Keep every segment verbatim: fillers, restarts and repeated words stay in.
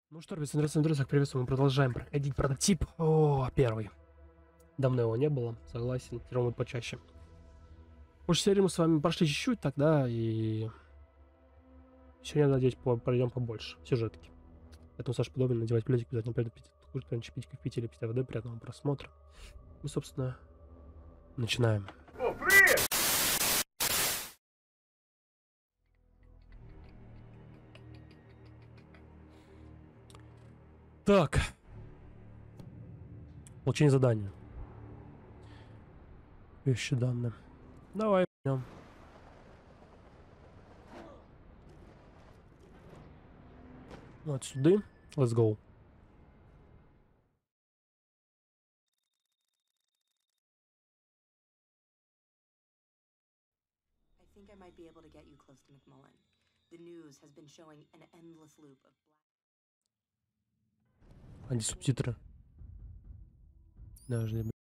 Ну что, ребят, здравствуйте, друзья, приветствую, мы продолжаем проходить прототип. О, первый. Давно его не было, согласен, тяжело почаще. Уж серию мы с вами прошли чуть-чуть тогда, и сегодня, надеюсь, по пройдем побольше сюжетки. Поэтому, Саша, подобен, надевать пледик, обязательно приду пить, кушать, прям чипить в Питере, пить воды, приятного просмотра. Мы, собственно, начинаем. О, привет! Так. Получение задания. Вещи данные. Давай, пойдем. Вот сюда. Let's go. I think I might be able to get you close to McMullen. The news has been showing an endless loop of black. А где субтитры? Даже не...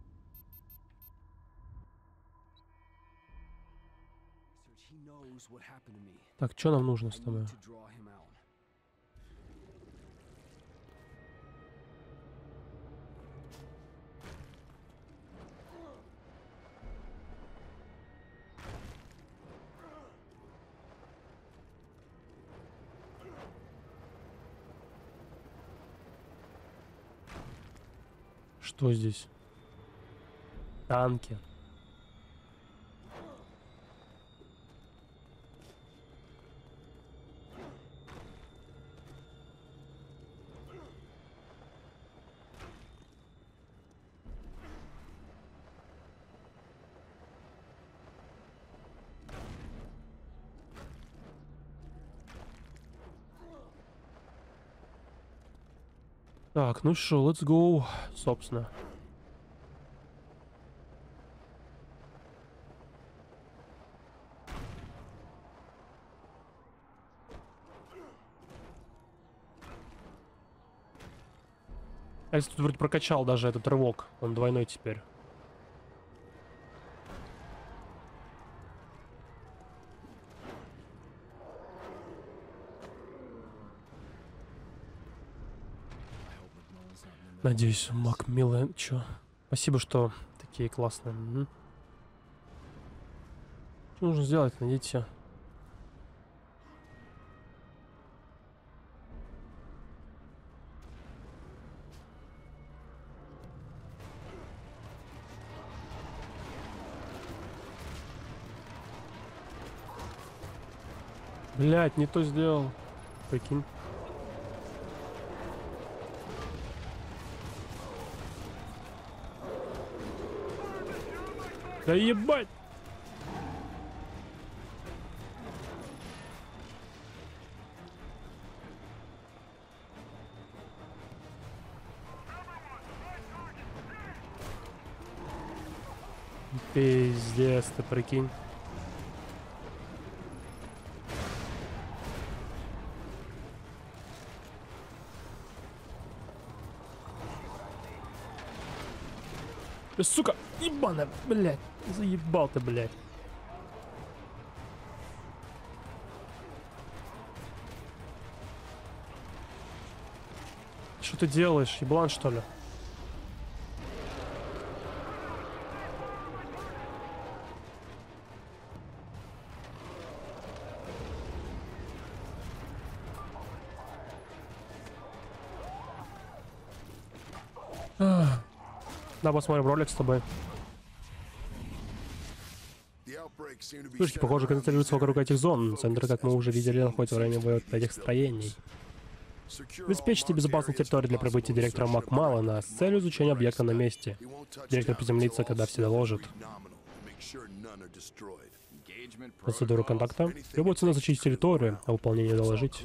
Так, что нам нужно с тобой? Что здесь? Танки. Так, ну что, let's go, собственно. Я, кстати, тут вроде прокачал даже этот рывок. Он двойной теперь. Надеюсь, Макмиллан... Чё? Спасибо, что такие классные. Угу. Что нужно сделать? Найдите. Блять, не то сделал. Прикинь. Да ебать! Пиздец, ты прикинь. Ты, сука, ебаная, блядь. Заебал ты, блядь. Что ты делаешь, еблан, что ли? Ах. Да, посмотрим ролик с тобой. Слушайте, похоже, концентрируются вокруг этих зон. Центр, как мы уже видели, находится в районе боев этих строений. Обеспечьте безопасную территорию для прибытия директора Макмаллана с целью изучения объекта на месте. Директор приземлится, когда все доложат. Процедура контакта. Любой ценой защитить территорию, а выполнение доложить.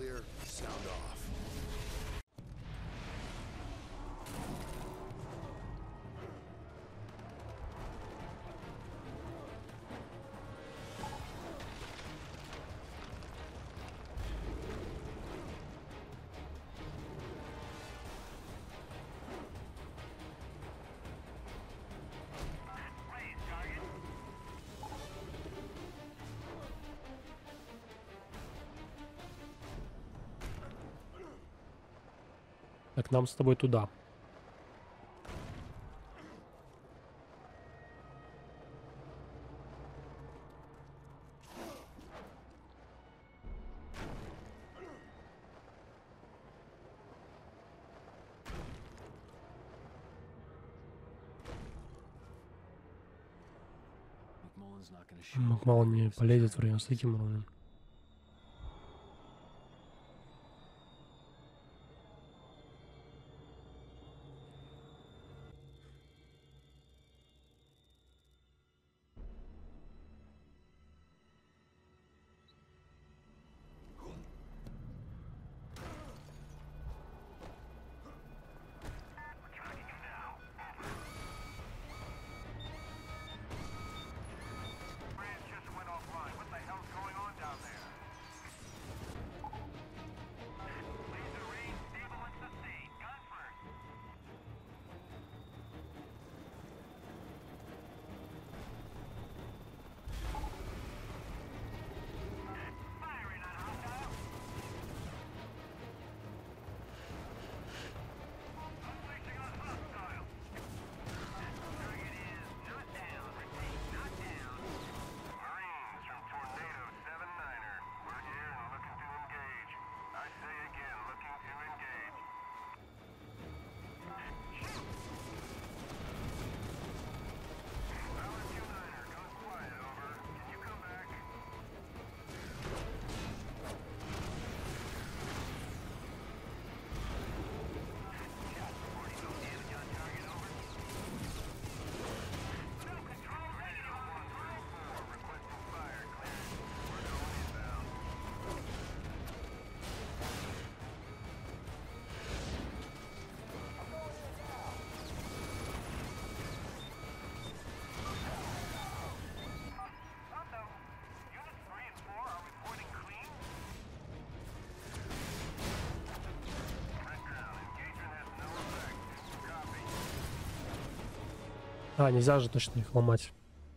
Так, нам с тобой туда. Макмаллан не полезет в район с таким уровнем. А, нельзя же точно их ломать.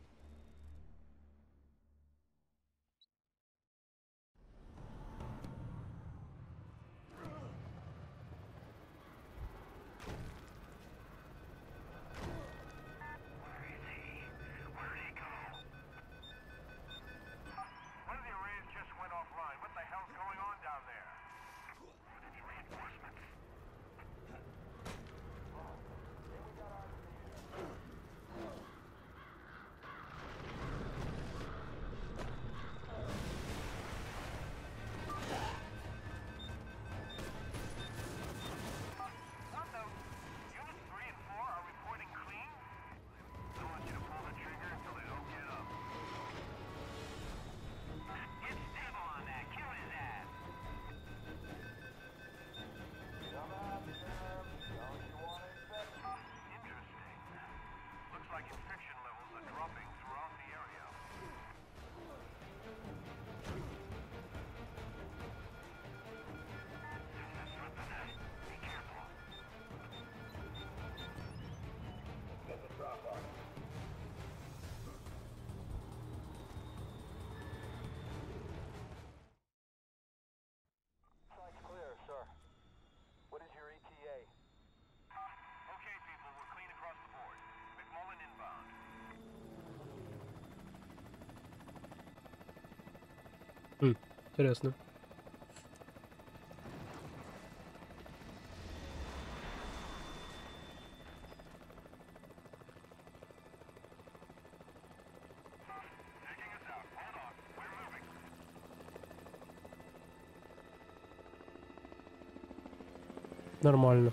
Хм, интересно. Нормально.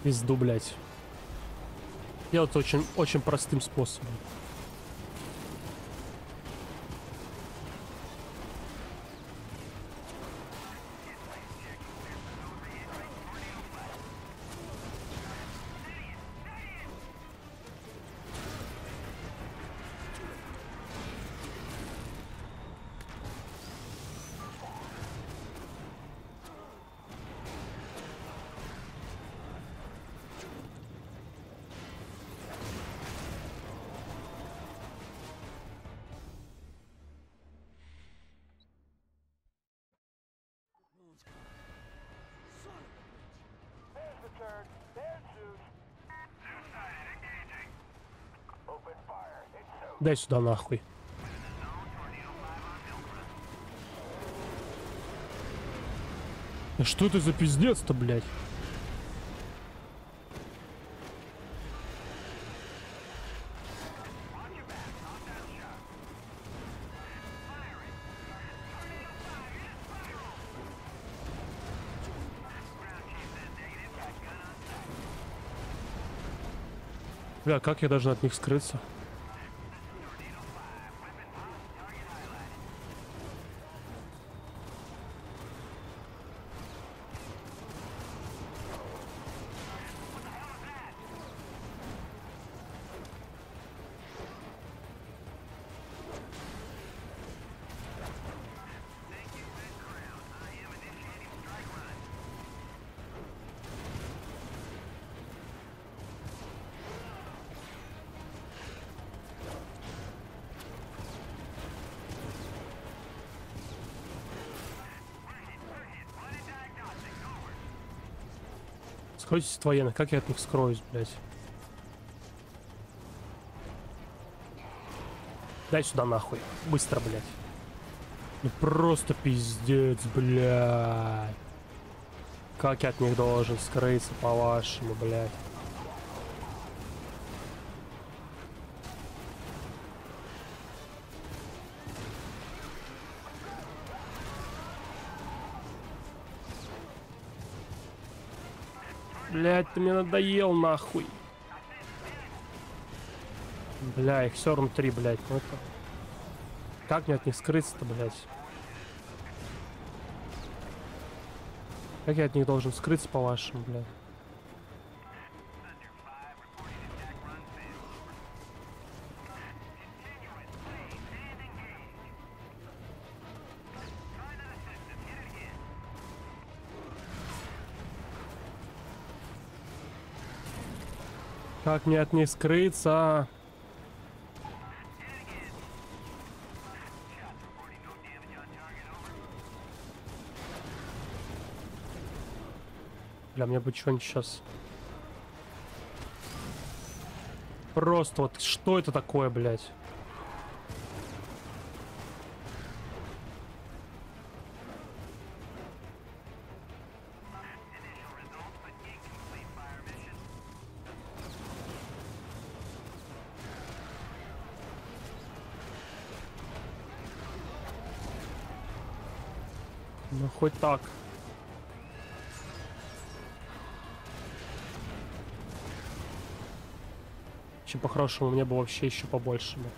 Пизду, блядь. Делать очень, очень простым способом. Дай сюда нахуй. Да что это за пиздец-то, блядь? Бля, как я должен от них скрыться? Скройтесь от военных, как я от них скроюсь, блядь? Дай сюда нахуй. Быстро, блядь. Ну просто пиздец, блядь. Как я от них должен скрыться, по-вашему, блядь? Блядь, ты мне надоел, нахуй. Бля, их все равно три, блядь. Ну это... Как мне от них скрыться-то, блядь? Как я от них должен скрыться, по-вашему, блядь? Как мне от них скрыться? Бля, мне бы что-нибудь сейчас... Просто вот, что это такое, блядь? Ну, хоть так. Чем по-хорошему, мне бы вообще еще побольше. Бы.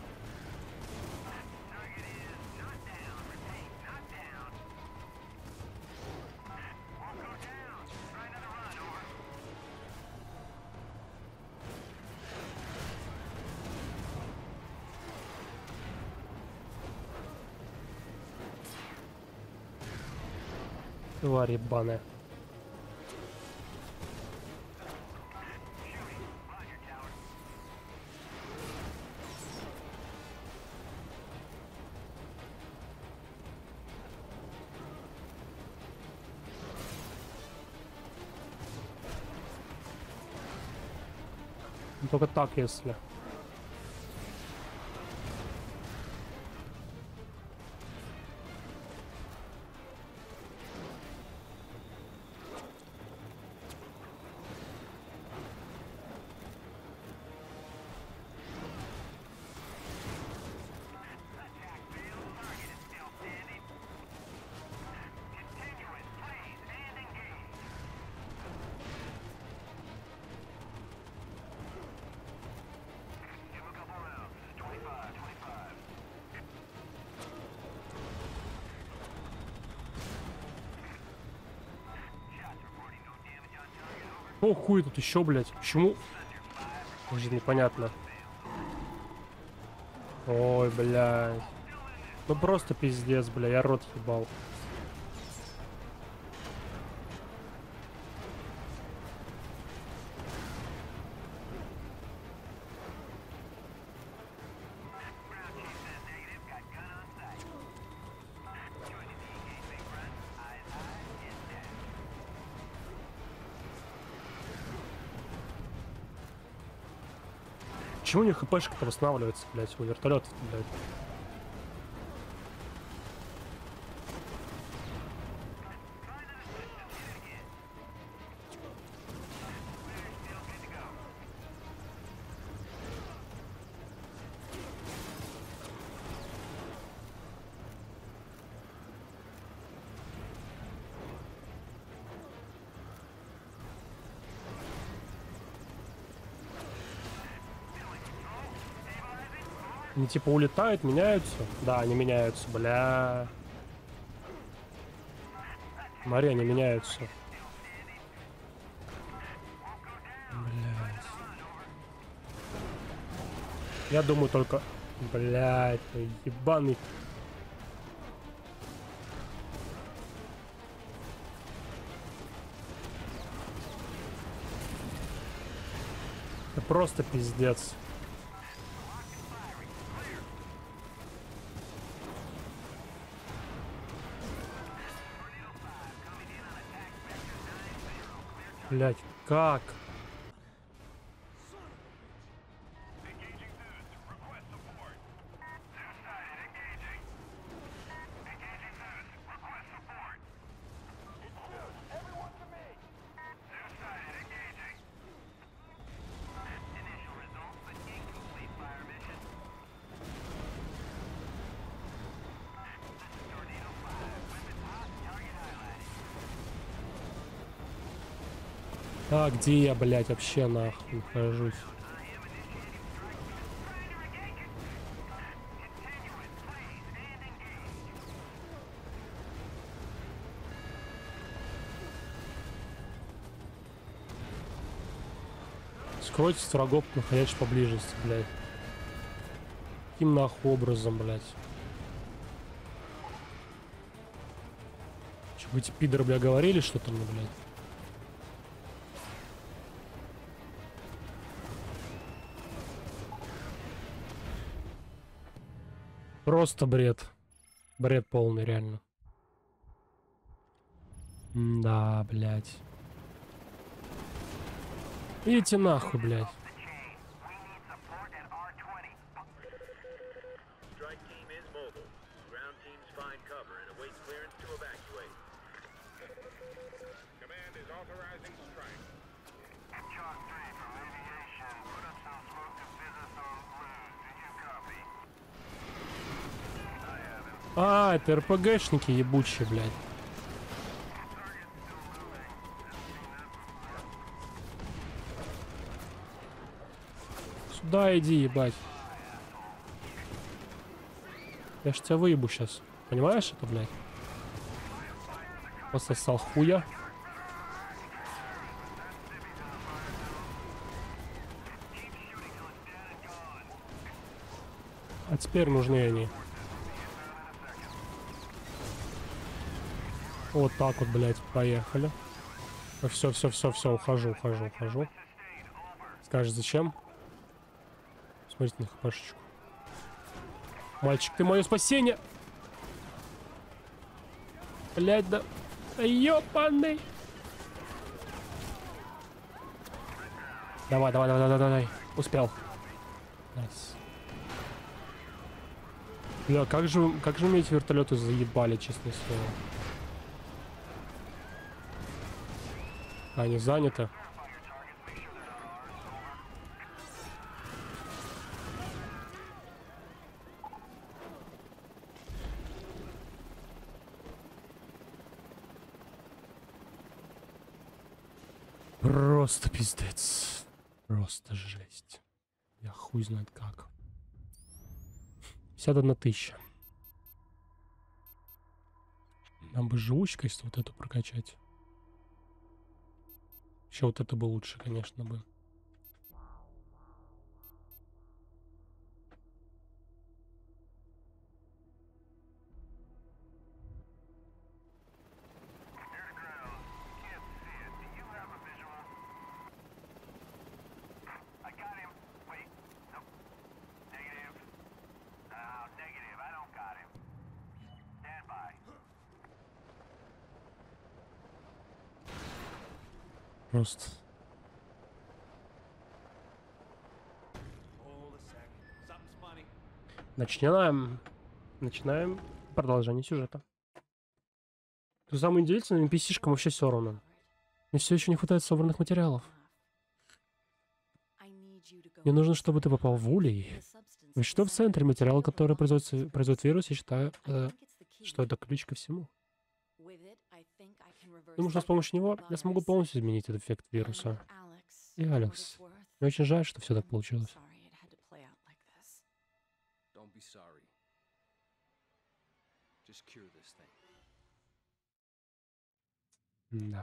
Тварь ебаная. Только так, если. О, хуй тут еще, блядь. Почему? Уже непонятно. Ой, блядь. Ну просто пиздец, бля, я рот ебал. Почему у них хпшка-то восстанавливается, блядь, у вертолетов, блядь? Они типа улетают, меняются? Да, они меняются, бля. Смотри, они меняются. Блядь. Я думаю только... Блядь, ебаный... Это просто пиздец. Блять, как? А где я, блядь, вообще нахуй нахожусь? Скройтесь от врагов, находящихся поблизости, блядь. Каким нахуй образом, блядь? Че, вы эти пидоры, бля, говорили что-то мне, блядь? Просто бред. Бред полный, реально. Да, блядь. Идите нахуй, блядь. А, это РПГшники ебучие, блядь. Сюда иди, ебать. Я ж тебя выебу сейчас. Понимаешь это, блядь? Пососал хуя. А теперь нужны они. Вот так вот, блядь, поехали. Все, все, все, все, ухожу, ухожу, ухожу. Скажешь, зачем? Смотрите на хпшечку. Мальчик, ты мое спасение! Блядь, да... Ёпаный! Давай, давай, давай, давай, давай. Успел. Найс. Бля, как же, как же мне эти вертолеты заебали, честное слово. Они заняты. Просто пиздец. Просто жесть. Я хуй знает как. пятьдесят одна тысяча. Нам бы живучкость вот эту прокачать. Еще вот это бы лучше, конечно, бы. Просто. Начинаем. Начинаем продолжение сюжета. То самое удивительное, эн пи си-шкам вообще все равно. Мне все еще не хватает собранных материалов. Мне нужно, чтобы ты попал в улей. Ведь что в центре материала, который производит, производит вирус, я считаю, э, что это ключ ко всему. Думаю, что с помощью него я смогу полностью изменить этот эффект вируса. И Алекс. Мне очень жаль, что все так получилось. Да.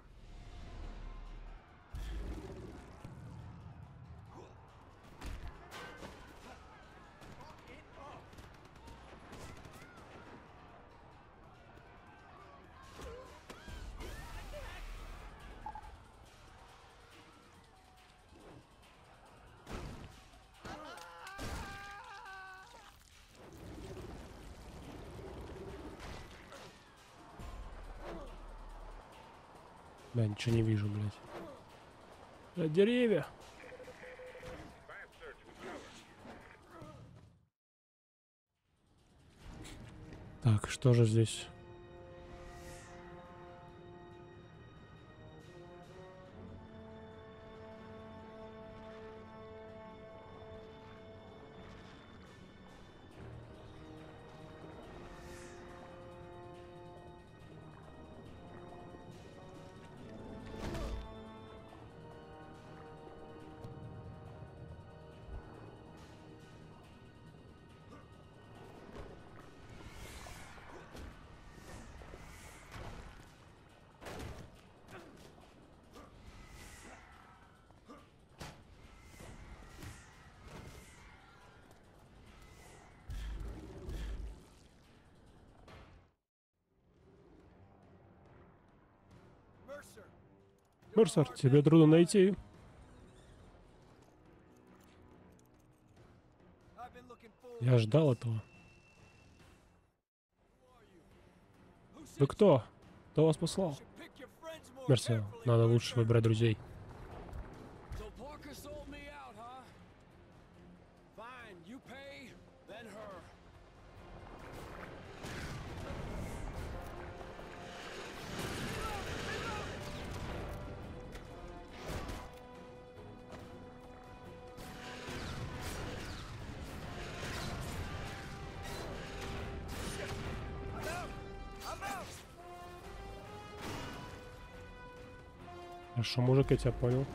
Бля, ничего не вижу, блядь. Бля, деревья. Так, что же здесь? Мерсер, тебе трудно найти. Я ждал этого. Вы кто? Кто вас послал? Мерсер, надо лучше выбирать друзей. Хорошо, мужик, я тебя понял.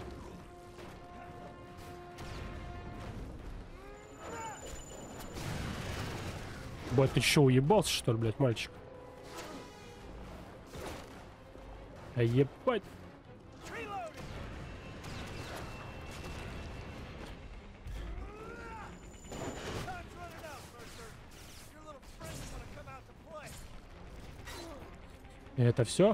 Бать, ты чё, уебался, что ли, блядь, мальчик? А ебать. И это все?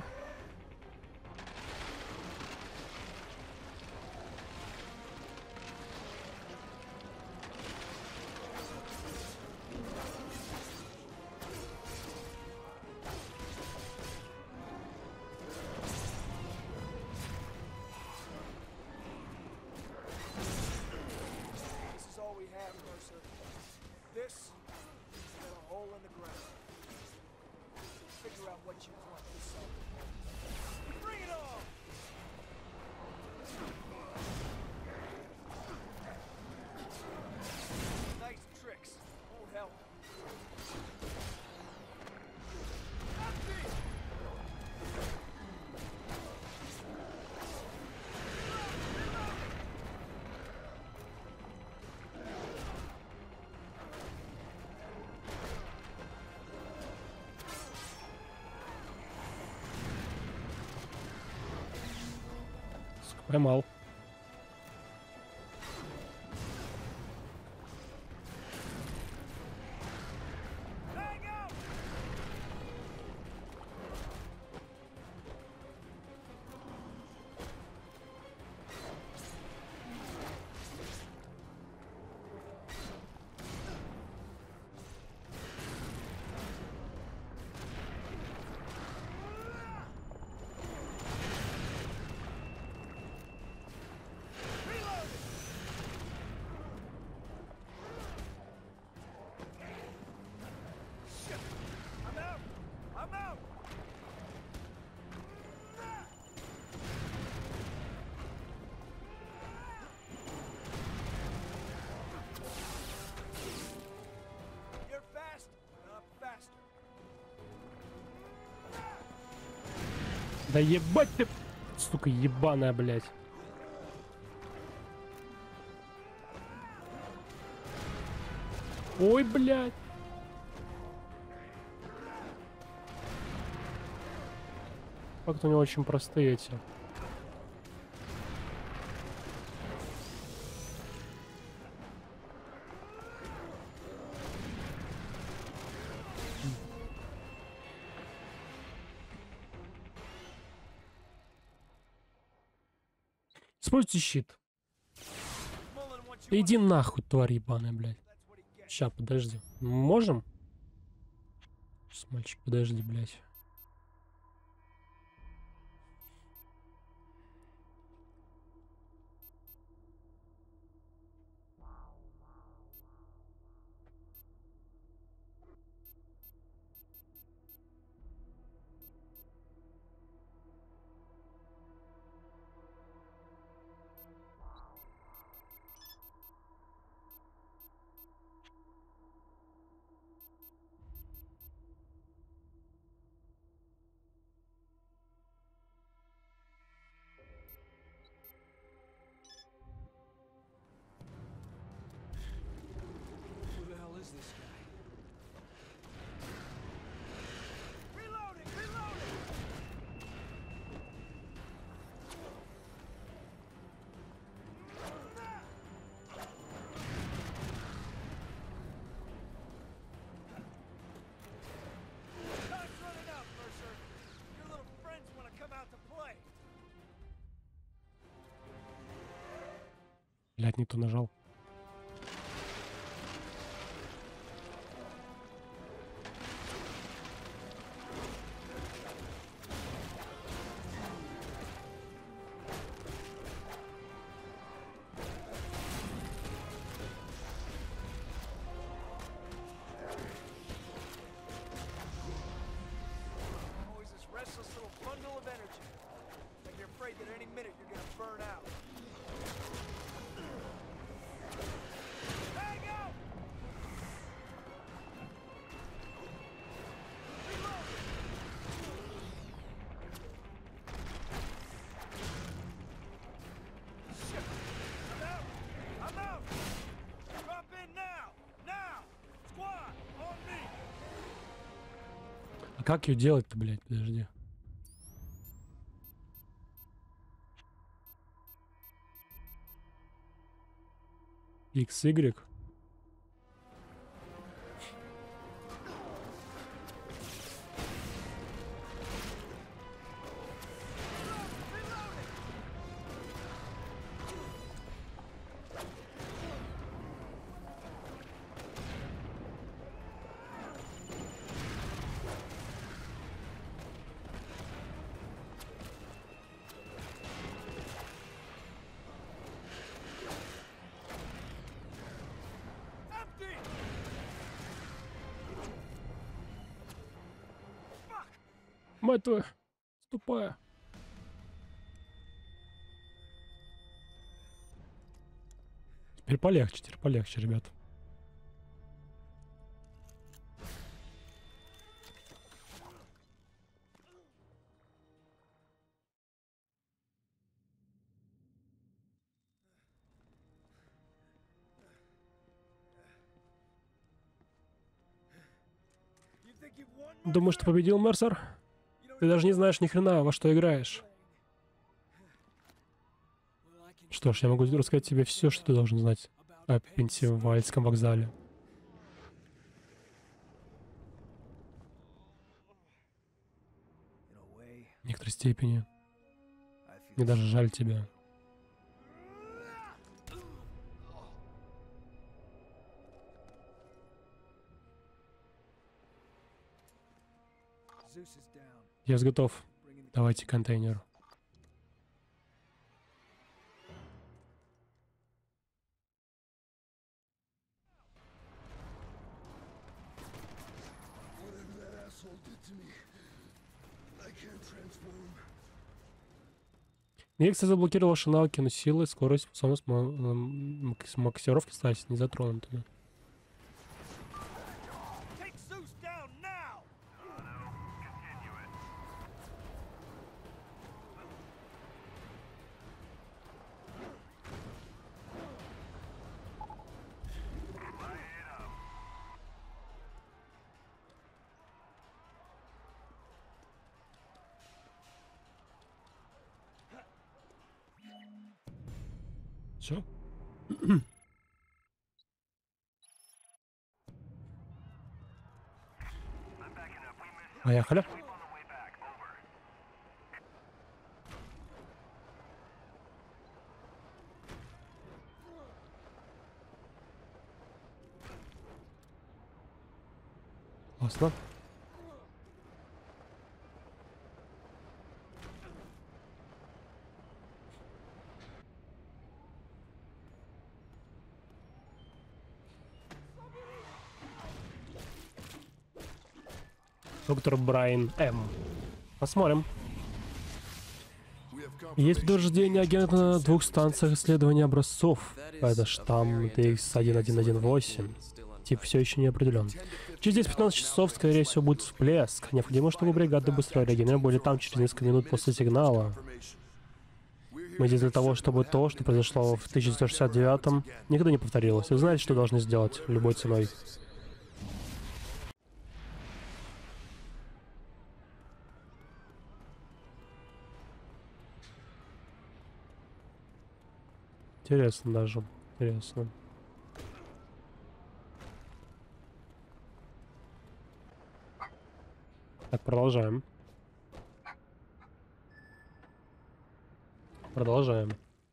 Поймал. Да ебать ты, сука, ебаная, блядь. Ой, блядь. Факт у него очень простые эти. Используйте щит. Да иди нахуй, тварь ебаная, блядь. Ща, подожди. Можем? Сейчас, мальчик, подожди, блядь. Блядь, не то нажал. А как ее делать-то, блядь, подожди. Икс, игрек. Мать твою, тупая. Теперь полегче, теперь полегче, ребят. Думаешь, ты победил, Мерсер? Ты даже не знаешь ни хрена, во что играешь. Что ж, я могу рассказать тебе все, что ты должен знать о Пенсильвальском вокзале. В некоторой степени. Мне даже жаль тебя. Я готов. Давайте контейнер. Инъекция заблокировала ваши навыки, но силы, скорость, способность максировки остались не затронутыми. Все? Поехали. Классно. Доктор Брайан М. Посмотрим. Есть подтверждение агента на двух станциях исследования образцов. Это штамм Т Х один один один восемь. Тип все еще не определен. Через десять-пятнадцать часов, скорее всего, будет всплеск. Необходимо, чтобы бригады быстро реагировали там через несколько минут после сигнала. Мы здесь для того, чтобы то, что произошло в тысяча девятьсот шестьдесят девятом, никогда не повторилось. Вы знаете, что должны сделать любой ценой. Интересно даже. Интересно. Так, продолжаем. Продолжаем.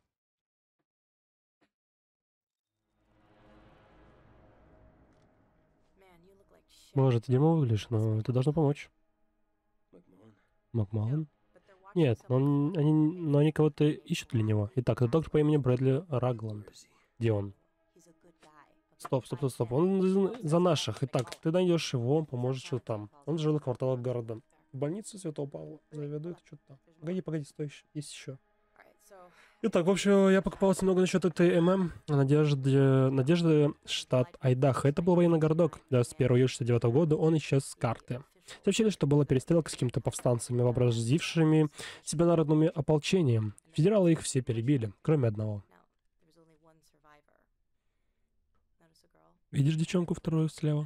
Может, ты дерьмо выглядишь, но это должно помочь. Макмаллан? Нет, но, он, они, но они кого-то ищут для него. Итак, это доктор по имени Брэдли Рагланд. Где он? Стоп, стоп, стоп, стоп. Он за, за наших. Итак, ты найдешь его, он поможет что-то там. Он жил в кварталах города. В больнице Святого Павла. Заведует что-то там. Погоди, погоди, стой, есть еще. Итак, в общем, я покопался много насчет этой ММ. Надежды, Надежды, штат Айдахо. Это был военный городок. двадцать первого июля шестьдесят девятого года он исчез с карты. Сообщили, что была перестрелка с какими-то повстанцами, вообразившими себя народным ополчением. Федералы их все перебили, кроме одного. Видишь девчонку вторую слева?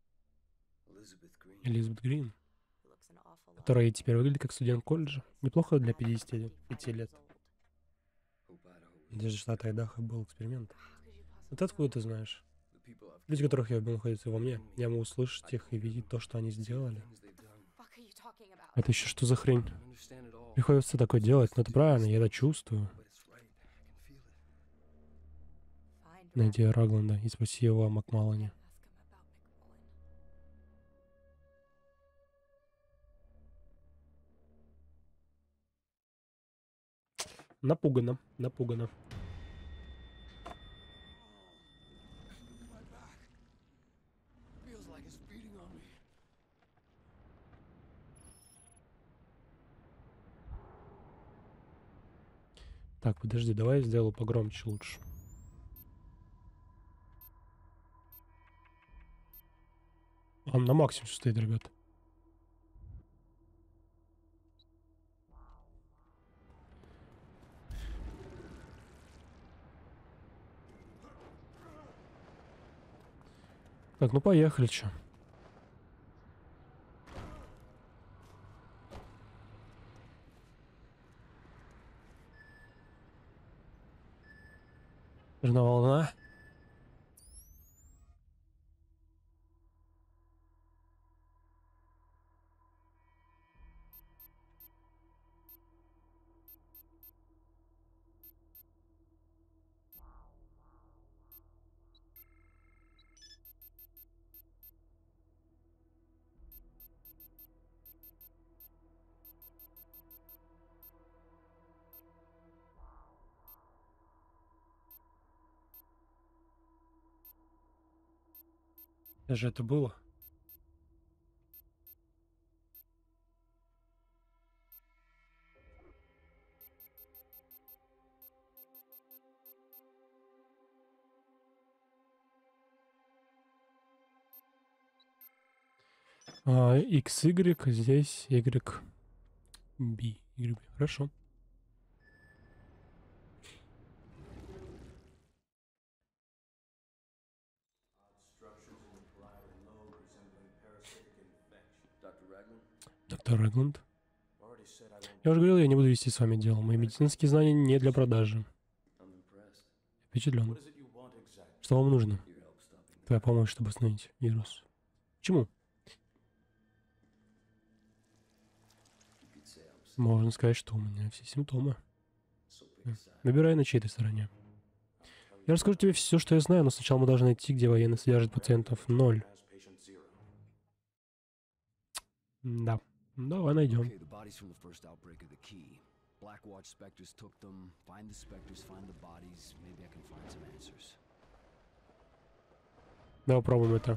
Элизабет Грин. Которая теперь выглядит как студент колледжа. Неплохо для пятидесяти пяти лет. Надежда штата Айдахо был эксперимент. Вот откуда ты знаешь? Люди, которых я убил, находятся во мне. Я могу слышать их и видеть то, что они сделали. Это еще что за хрень? Приходится такое делать, но это правильно, я это чувствую. Найди Рагланда и спроси его о Макмаллане. Напугано, напугано. Так, подожди, давай я сделаю погромче лучше. Он на максимум стоит, ребят. Так, ну поехали, чё. Нужна волна. Где же это было? А, X, Y, здесь Y, B, Y, B. Хорошо. Доктор Регланд. Я уже говорил, я не буду вести с вами дело. Мои медицинские знания не для продажи. Впечатлен. Что вам нужно? Твоя помощь, чтобы остановить вирус. Почему? Можно сказать, что у меня все симптомы. Выбирай, на чьей-то стороне. Я расскажу тебе все, что я знаю, но сначала мы должны найти, где военный содержит пациентов. Ноль. Да. Давай найдем. Давай попробуем это.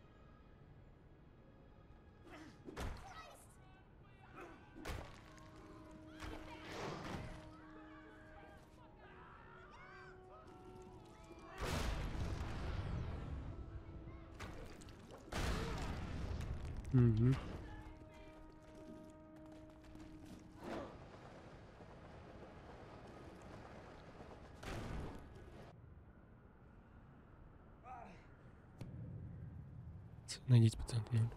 Угу. Найдите пациента. Ноль.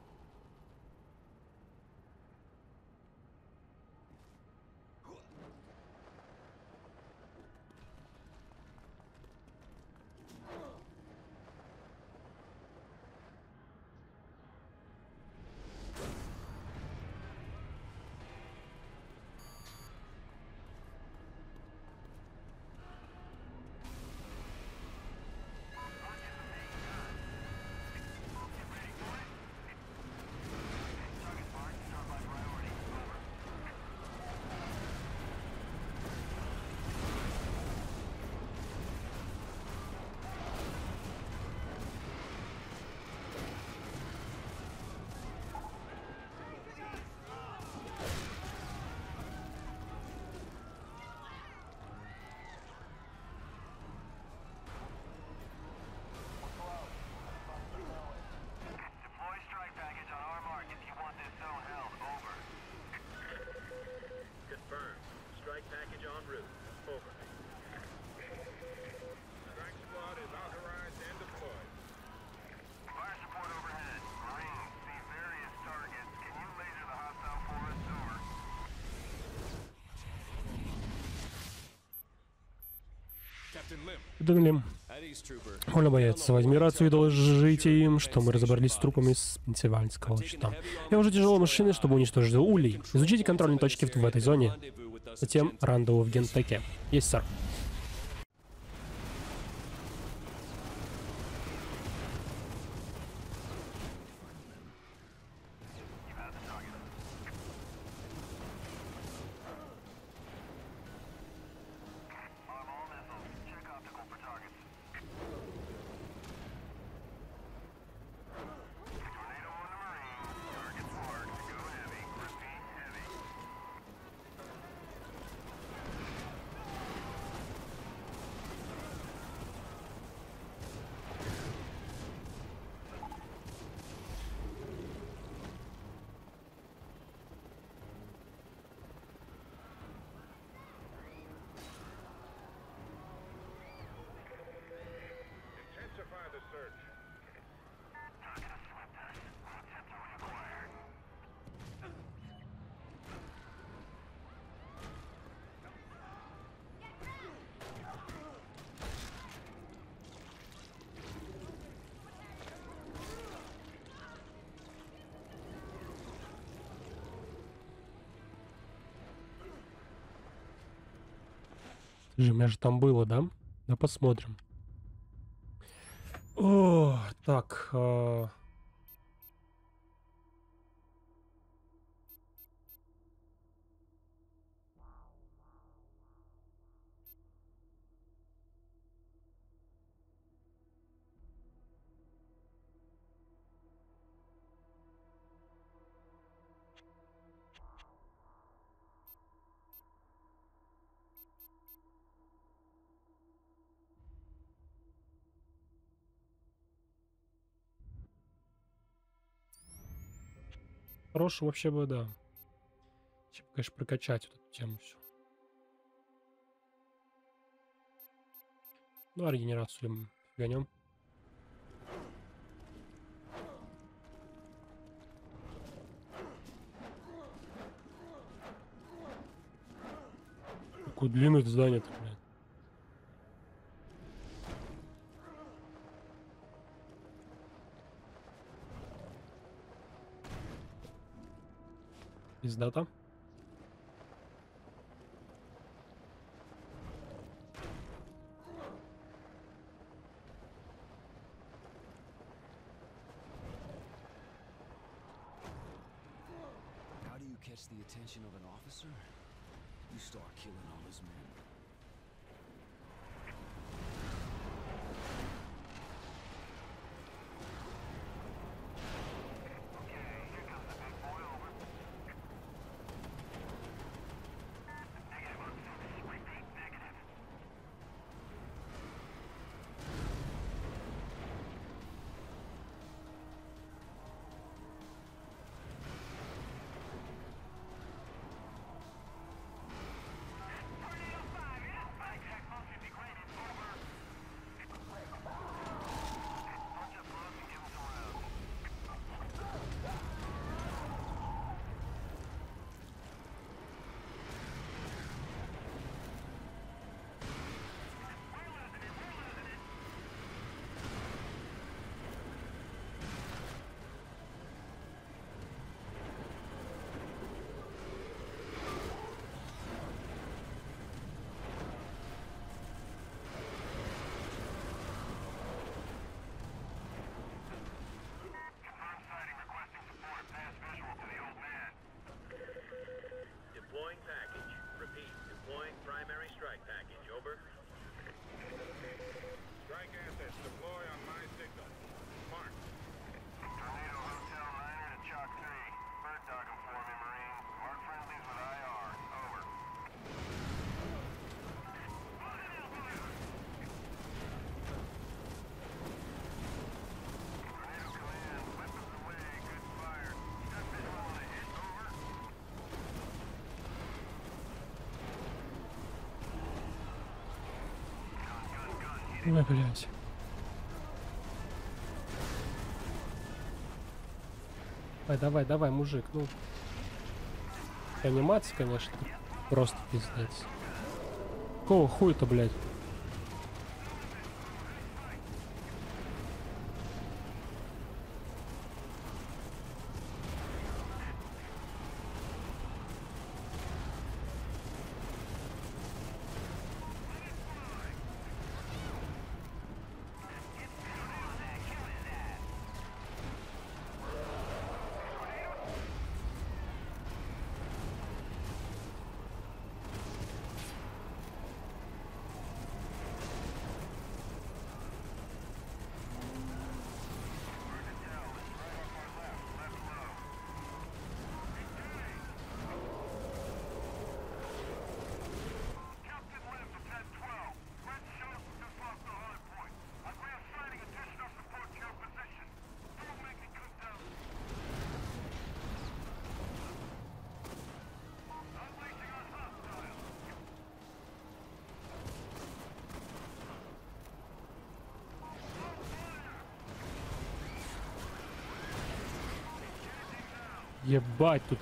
Капитан Лим, можно бояться. Возьми рацию и доложите им, что мы разобрались с трупами с Пенсильванского щита. Я уже тяжелой машины, чтобы уничтожить улей. Изучите контрольные точки в, в этой зоне. Затем рандеву в Гентеке. Есть, сэр. Же, у меня же там было, да? Да, посмотрим. О, так. а, Хороший вообще бы, да. Сейчас, конечно, прокачать вот эту тему всю. Ну, а регенерацию мы фиганем. Какое длинное это здание-то, блядь. Пиздата. How do you catch the attention of an officer? You start killing all his men. Deploying package. Repeat. Deploying primary strike package. Over. Strike assets deploy on my signal. Mark. Tornado Hotel Niner to Chalk three. Bird dogging for me, Marine. Mark friendlies with I R. Over. Tornado command. Weapons away. Good fire. Got visual on a hit. Over. Ой, блядь. Давай, давай, давай, мужик, ну. Анимация, конечно, просто пиздец. Какого хуя-то, блядь? Ебать тут.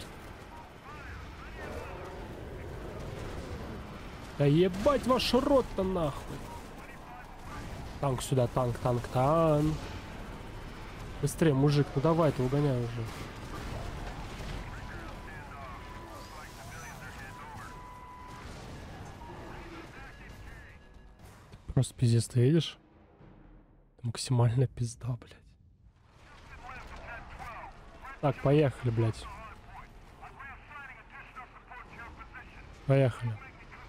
Да ебать ваш рот-то нахуй. Танк сюда, танк, танк, танк. Быстрее, мужик, ну давай, ты угоняй уже. Просто пиздец, ты видишь? Максимальная пизда, блядь. Так, поехали, блядь. Поехали.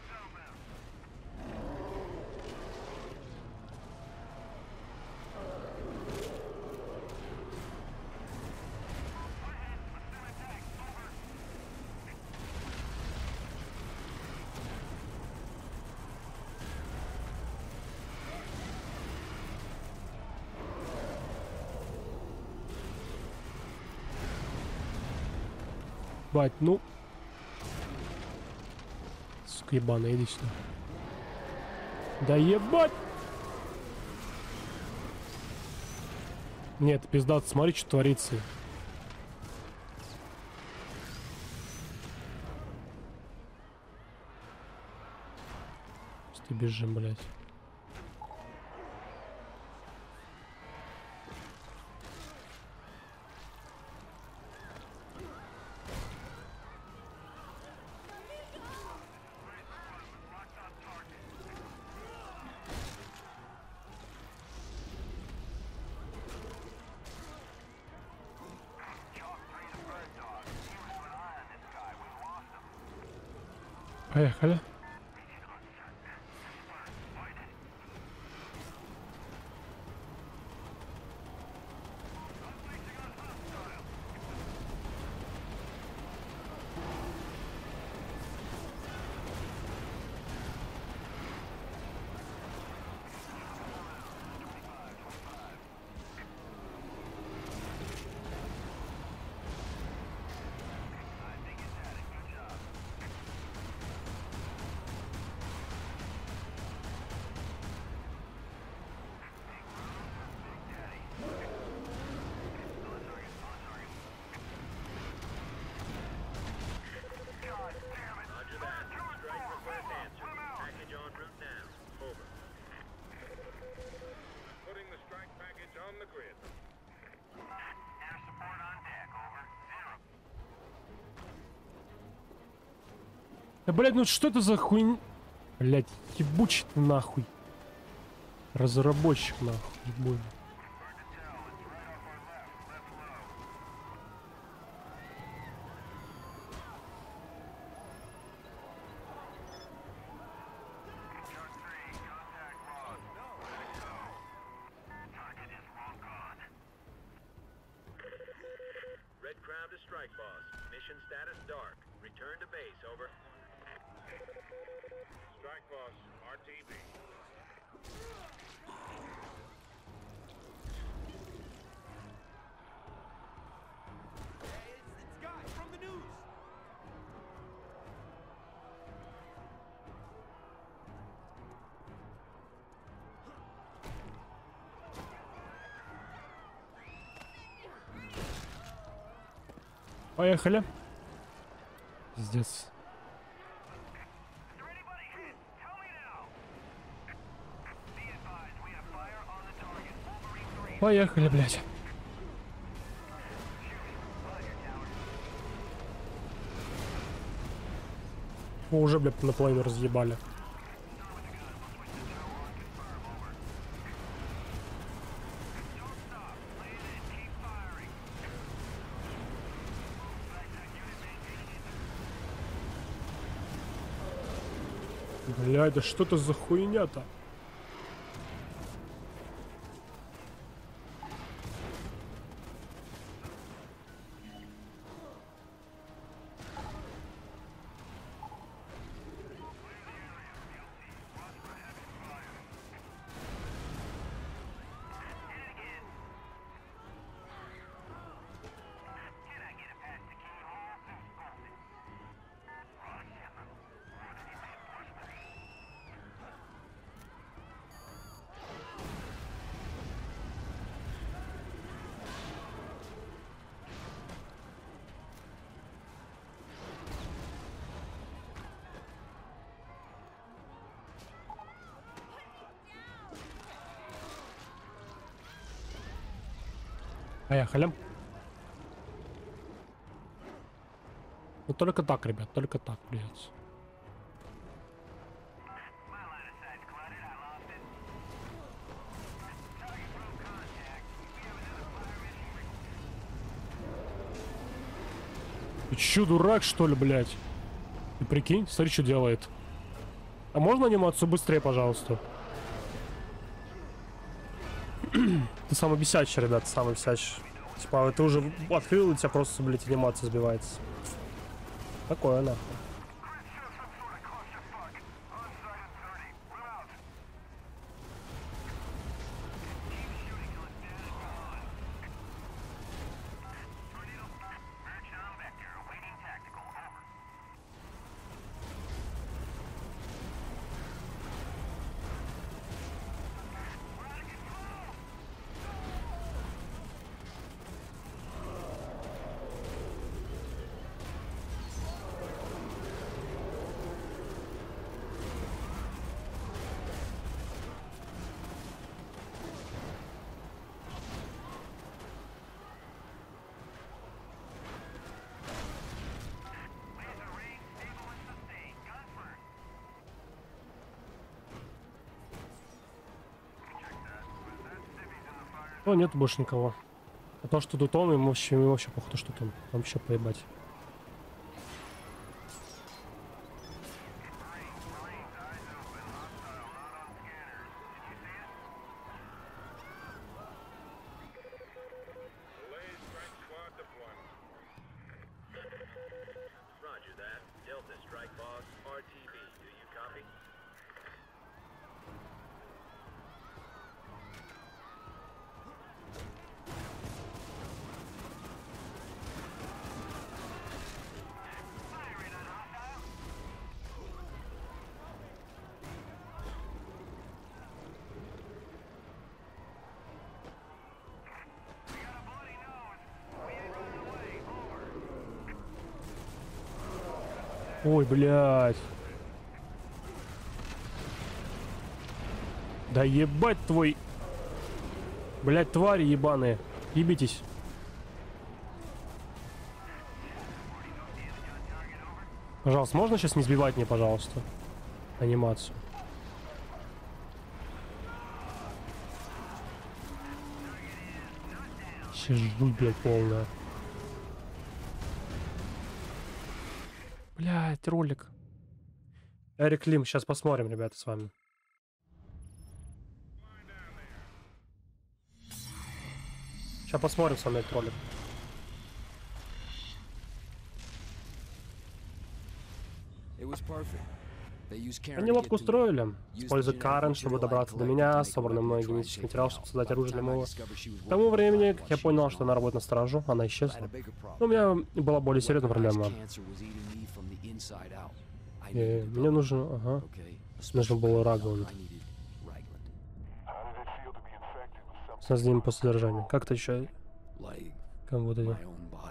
Бать, ну. Сука ебаная, иди сюда. Да ебать! Нет, пиздато, смотри, что творится. Просто бежим, блядь. Поехали. Putting the strike package on the grid. Air support on deck, over. Zero. Да, блядь, ну что это за хуйня? Блядь, ебучий ты нахуй. Разработчик нахуй, ебой. Red Crown to strike, boss. Mission status dark. Return to base, over. Strike, boss. R T B. Поехали. Пиздец. Поехали, блядь. О, уже, блядь, наполовину разъебали. Блядь, да что это за хуйня-то? Поехали. Ну только так, ребят, только так придется. My line of sight's cluttered. I lost it. чё, дурак, что ли, блядь? Ты прикинь, смотри, что делает. А можно анимацию быстрее, пожалуйста? Ты самый бесячий, ребят, самый бесячий. Типа, ты уже открыл, и у тебя просто, блядь, анимация сбивается. Такое, нахуй. Ну, нет больше никого. А то, что тут он, ему вообще, ему вообще походу, что там. Вообще поебать. Delayed strike squad deployment. Roger that. Delta strike boss, R T B. Do you copy? Ой, блядь. Да ебать твой... Блядь, твари ебаные. Ебитесь. Пожалуйста, можно сейчас не сбивать мне, пожалуйста, анимацию? Сейчас жду, блядь, полная. Блядь, ролик. Эрик Лим, сейчас посмотрим, ребята, с вами. Сейчас посмотрим с вами этот ролик. Они ловко устроили. Используя Карен, чтобы добраться до меня, собранный мной генетический материал, чтобы создать оружие для моего. К тому времени, как я понял, что она работает на стражу, она исчезла. Но у меня была более серьезная проблема. И мне нужен... Ага. Нужен был Рагланд. Создадим после содержания. Как-то еще... Как вот эти...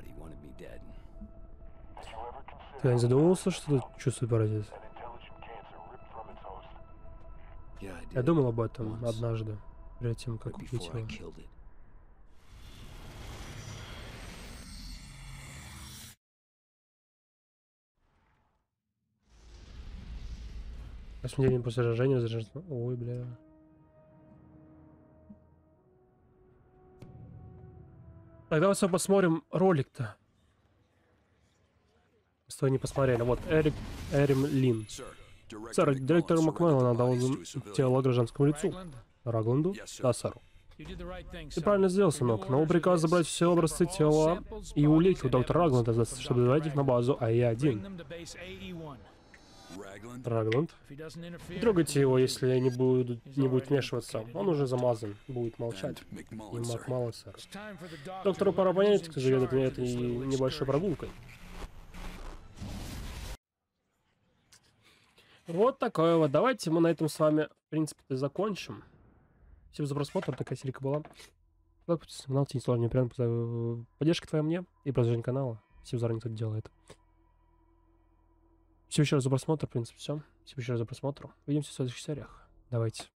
Ты не задумывался, что ты чувствует паразит? Я думал об этом однажды, перед тем, как убить его. Восемь дней после сражения заряжено. Ой, бля. Тогда вот все посмотрим ролик-то. Стой, не посмотрели. Вот, Эрик, Эрим Лин. Сэр, директор Макмеллана дал тело гражданскому лицу. Рагланду? Да, сэр. Ты правильно сделал, сынок. Но приказ забрать все образцы тела и улики у доктора Рагланда, чтобы давать их на базу А И один. Рагланд? Не трогайте его, если не будет, не будет вмешиваться. Он уже замазан. Будет молчать. И Макмеллан, сэр. Доктору пора понять, кто заведует этой небольшой прогулкой. Вот такое вот. Давайте мы на этом с вами, в принципе, закончим. Всем за просмотр. Такая серия была. Подписывайтесь на канал, тень сложнее прям. Поддержка твоя мне и продолжение канала. Всем заранее, кто делает. Всем еще раз за просмотр, в принципе, все. Всем еще раз за просмотр. Увидимся в следующих сериях. Давайте.